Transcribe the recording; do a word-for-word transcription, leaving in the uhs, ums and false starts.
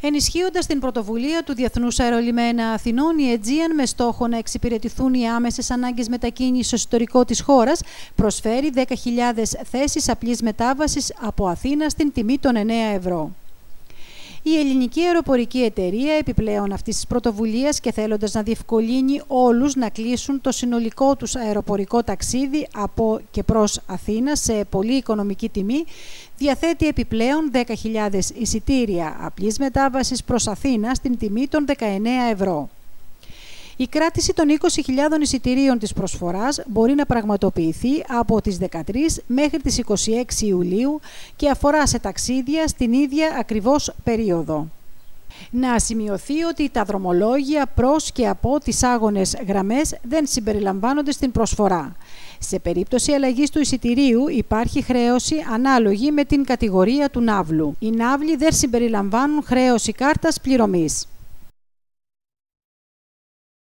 Ενισχύοντας την πρωτοβουλία του Διεθνούς Αερολιμένα Αθηνών, η Aegean, με στόχο να εξυπηρετηθούν οι άμεσες ανάγκες μετακίνησης στο εσωτερικό της χώρας, προσφέρει δέκα χιλιάδες θέσεις απλής μετάβασης από Αθήνα στην τιμή των εννέα ευρώ. Η ελληνική αεροπορική εταιρεία, επιπλέον αυτής της πρωτοβουλίας και θέλοντας να διευκολύνει όλους να κλείσουν το συνολικό τους αεροπορικό ταξίδι από και προς Αθήνα σε πολύ οικονομική τιμή, διαθέτει επιπλέον δέκα χιλιάδες εισιτήρια απλής μετάβασης προς Αθήνα στην τιμή των δεκαεννέα ευρώ. Η κράτηση των είκοσι χιλιάδων εισιτηρίων της προσφοράς μπορεί να πραγματοποιηθεί από τις δεκατρείς μέχρι τις είκοσι έξι Ιουλίου και αφορά σε ταξίδια στην ίδια ακριβώς περίοδο. Να σημειωθεί ότι τα δρομολόγια προς και από τις άγονες γραμμές δεν συμπεριλαμβάνονται στην προσφορά. Σε περίπτωση αλλαγής του εισιτηρίου υπάρχει χρέωση ανάλογη με την κατηγορία του ναύλου. Οι ναύλοι δεν συμπεριλαμβάνουν χρέωση κάρτας πληρωμής.